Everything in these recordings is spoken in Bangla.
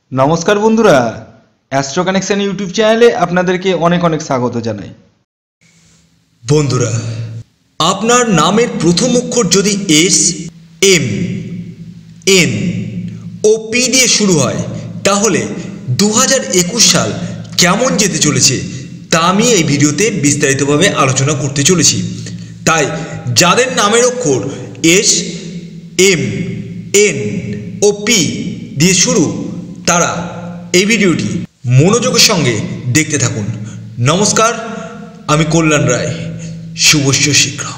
নমস্কার বন্ধুরা, অ্যাস্ট্রো কানেকশন ইউটিউব চ্যানেলে আপনাদেরকে অনেক অনেক স্বাগত জানাই। বন্ধুরা, আপনার নামের প্রথম অক্ষর যদি এস, এম, এন ও পি দিয়ে শুরু হয় তাহলে 2021 সাল কেমন যেতে চলেছে তা আমি এই ভিডিওতে বিস্তারিতভাবে আলোচনা করতে চলেছি। তাই যাদের নামের অক্ষর এস, এম, এন ও পি দিয়ে শুরু তারা এই ভিডিওটি মনোযোগের সঙ্গে দেখতে থাকুন। নমস্কার, আমি কল্যাণ রায়। শুভস্য শীঘ্র।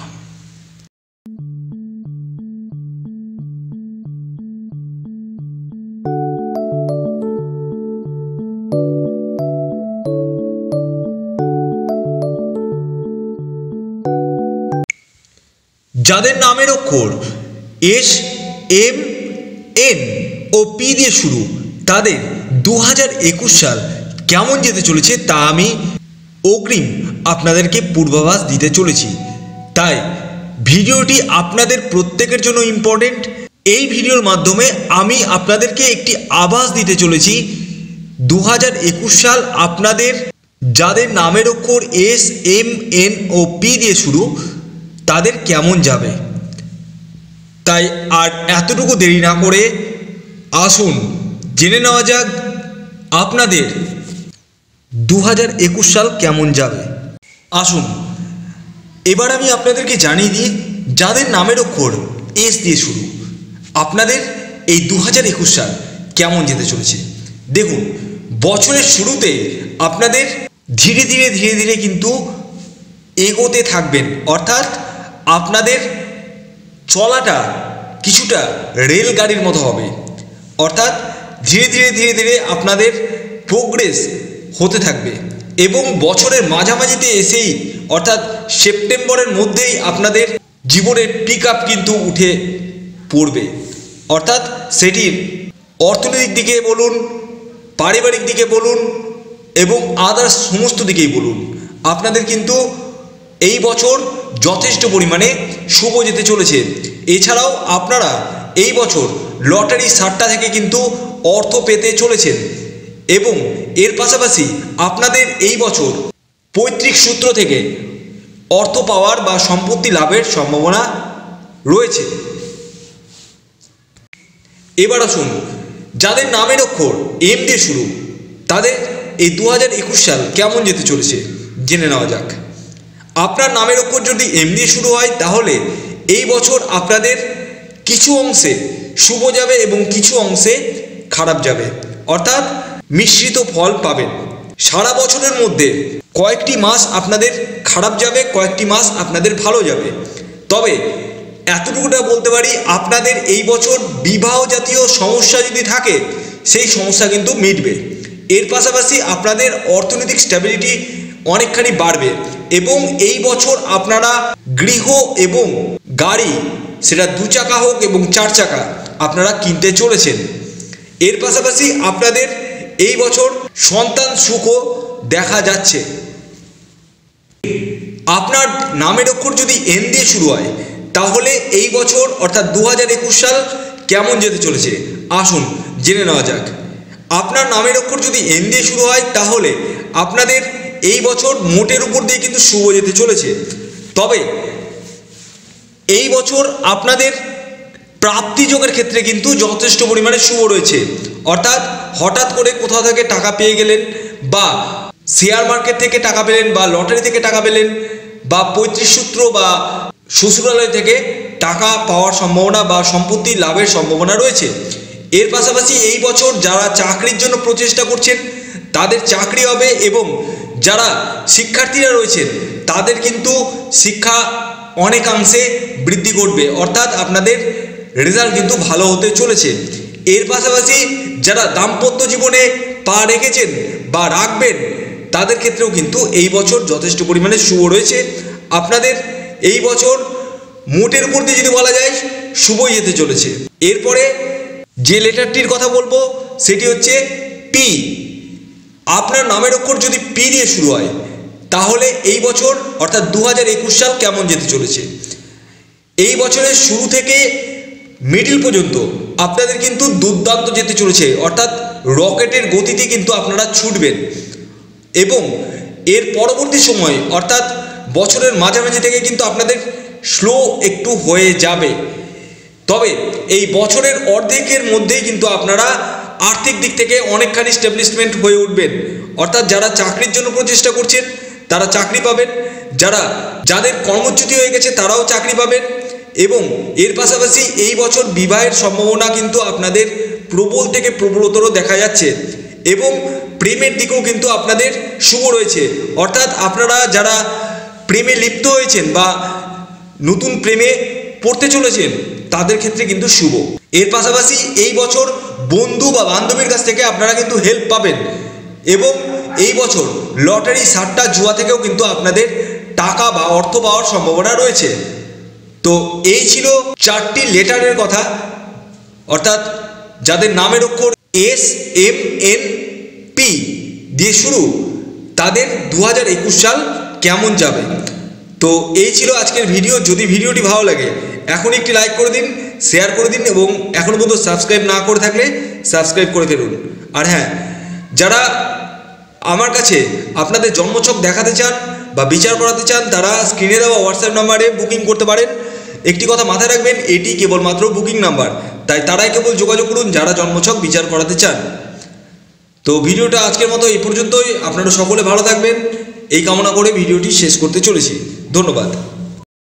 যাদের নামের অক্ষর এস, এম, এন ও পি দিয়ে শুরু তাদের 2021 সাল কেমন যেতে চলেছে তা আমি অগ্রিম আপনাদেরকে পূর্বাভাস দিতে চলেছি। তাই ভিডিওটি আপনাদের প্রত্যেকের জন্য ইম্পর্টেন্ট। এই ভিডিওর মাধ্যমে আমি আপনাদেরকে একটি আভাস দিতে চলেছি 2021 সাল আপনাদের যাদের নামের অক্ষর এস, এম, এন ও পি দিয়ে শুরু তাদের কেমন যাবে। তাই আর এতটুকু দেরি না করে আসুন জেনে নেওয়া যাক আপনাদের 2021 সাল কেমন যাবে। আসুন এবার আমি আপনাদেরকে জানিয়ে দিই যাদের নামের অক্ষর এস দিয়ে শুরু আপনাদের এই 2021 সাল কেমন যেতে চলেছে। দেখুন, বছরের শুরুতে আপনাদের ধীরে ধীরে কিন্তু এগোতে থাকবেন, অর্থাৎ আপনাদের চলাটা কিছুটা রেলগাড়ির মতো হবে, অর্থাৎ ধীরে ধীরে আপনাদের প্রোগ্রেস হতে থাকবে এবং বছরের মাঝামাঝিতে এসেই অর্থাৎ সেপ্টেম্বরের মধ্যেই আপনাদের জীবনের পিক আপ কিন্তু উঠে পড়বে, অর্থাৎ সেটির অর্থনৈতিক দিকে বলুন, পারিবারিক দিকে বলুন এবং আদার্স সমস্ত দিকেই বলুন, আপনাদের কিন্তু এই বছর যথেষ্ট পরিমাণে শুভ যেতে চলেছে। এছাড়াও আপনারা এই বছর লটারি সাট্টা থেকে কিন্তু অর্থ পেতে চলেছেন এবং এর পাশাপাশি আপনাদের এই বছর পৈতৃক সূত্র থেকে অর্থ পাওয়ার বা সম্পত্তি লাভের সম্ভাবনা রয়েছে। এবার আসুন যাদের নামের অক্ষর এম দিয়ে শুরু তাদের এই 2021 সাল কেমন যেতে চলেছে জেনে নেওয়া যাক। আপনার নামের অক্ষর যদি এম দিয়ে শুরু হয় তাহলে এই বছর আপনাদের কিছু অংশে শুভ যাবে এবং কিছু অংশে খারাপ যাবে, অর্থাৎ মিশ্রিত ফল পাবেন। সারা বছরের মধ্যে কয়েকটি মাস আপনাদের খারাপ যাবে, কয়েকটি মাস আপনাদের ভালো যাবে। তবে এতটুকুটা বলতে পারি আপনাদের এই বছর বিবাহ জাতীয় সমস্যা যদি থাকে সেই সমস্যা কিন্তু মিটবে। এর পাশাপাশি আপনাদের অর্থনৈতিক স্ট্যাবিলিটি অনেকখানি বাড়বে এবং এই বছর আপনারা গৃহ এবং গাড়ি, সেটা 2 চাকা হোক এবং 4 চাকা আপনারা কিনতে চলেছেন। এর পাশাপাশি আপনাদের এই বছর সন্তান সুখও দেখা যাচ্ছে। আপনার নামের অক্ষর যদি এন দিয়ে শুরু হয় তাহলে এই বছর অর্থাৎ 2021 সাল কেমন যেতে চলেছে আসুন জেনে নেওয়া যাক। আপনার নামের অক্ষর যদি এন দিয়ে শুরু হয় তাহলে আপনাদের এই বছর মোটের উপর দিয়ে কিন্তু শুভ যেতে চলেছে। তবে এই বছর আপনাদের প্রাপ্তিযোগের ক্ষেত্রে কিন্তু যথেষ্ট পরিমাণে শুভ রয়েছে, অর্থাৎ হঠাৎ করে কোথাও থেকে টাকা পেয়ে গেলেন বা শেয়ার মার্কেট থেকে টাকা পেলেন বা লটারি থেকে টাকা পেলেন বা পৈতৃক সূত্র বা শ্বশুরালয় থেকে টাকা পাওয়ার সম্ভাবনা বা সম্পত্তি লাভের সম্ভাবনা রয়েছে। এর পাশাপাশি এই বছর যারা চাকরির জন্য প্রচেষ্টা করছেন তাদের চাকরি হবে এবং যারা শিক্ষার্থীরা রয়েছেন তাদের কিন্তু শিক্ষা অনেকাংশে বৃদ্ধি ঘটবে, অর্থাৎ আপনাদের রেজাল্ট কিন্তু ভালো হতে চলেছে। এর পাশাপাশি যারা দাম্পত্য জীবনে পা রেখেছেন বা রাখবেন তাদের ক্ষেত্রেও কিন্তু এই বছর যথেষ্ট পরিমাণে শুভ রয়েছে। আপনাদের এই বছর মোটের উপর দিয়ে যদি বলা যায় শুভই যেতে চলেছে। এরপরে যে লেটারটির কথা বলবো সেটি হচ্ছে পি। আপনার নামের অক্ষর যদি পি দিয়ে শুরু হয় তাহলে এই বছর অর্থাৎ 2021 সাল কেমন যেতে চলেছে। এই বছরের শুরু থেকে মিডিল পর্যন্ত আপনাদের কিন্তু দুর্দান্ত যেতে চলেছে, অর্থাৎ রকেটের গতিতে কিন্তু আপনারা ছুটবেন এবং এর পরবর্তী সময় অর্থাৎ বছরের মাঝামাঝি থেকে কিন্তু আপনাদের স্লো একটু হয়ে যাবে। তবে এই বছরের অর্ধেকের মধ্যেই কিন্তু আপনারা আর্থিক দিক থেকে অনেকখানি স্টেবলিশমেন্ট হয়ে উঠবেন। অর্থাৎ যারা চাকরির জন্য প্রচেষ্টা করছেন তারা চাকরি পাবেন, যাদের কর্মচ্যুতি হয়ে গেছে তারাও চাকরি পাবেন এবং এর পাশাপাশি এই বছর বিবাহের সম্ভাবনা কিন্তু আপনাদের প্রবল থেকে প্রবলতর দেখা যাচ্ছে এবং প্রেমের দিকেও কিন্তু আপনাদের শুভ রয়েছে। অর্থাৎ আপনারা যারা প্রেমে লিপ্ত হয়েছেন বা নতুন প্রেমে পড়তে চলেছেন তাদের ক্ষেত্রে কিন্তু শুভ। এর পাশাপাশি এই বছর বন্ধু বা বান্ধবীর কাছ থেকে আপনারা কিন্তু হেল্প পাবেন এবং এই বছর লটারি, সাট্টা, জুয়া থেকেও কিন্তু আপনাদের টাকা বা অর্থ পাওয়ার সম্ভাবনা রয়েছে। তো এই ছিল 4টি লেটারের কথা, অর্থাৎ যাদের নামের অক্ষর SMNP দিয়ে শুরু তাদের 2021 সাল কেমন যাবে। তো এই ছিল আজকের ভিডিও। যদি ভিডিওটি ভালো লাগে এখন একটি লাইক করে দিন, শেয়ার করে দিন এবং এখনও পর্যন্ত সাবস্ক্রাইব না করে থাকলে সাবস্ক্রাইব করে ফেলুন। আর হ্যাঁ, যারা আমার কাছে আপনাদের জন্মছক দেখাতে চান বা বিচার করাতে চান তারা স্ক্রিনে দেওয়া হোয়াটসঅ্যাপ নাম্বারে বুকিং করতে পারেন। একটি কথা মাথায় রাখবেন, এটি কেবলমাত্র বুকিং নাম্বার, তাই তারাই কেবল যোগাযোগ করুন যারা জন্মছক বিচার করাতে চান। তো ভিডিওটা আজকের মতো এই পর্যন্তই। আপনারা সকলে ভালো থাকবেন এই কামনা করে ভিডিওটি শেষ করতে চলেছি। ধন্যবাদ।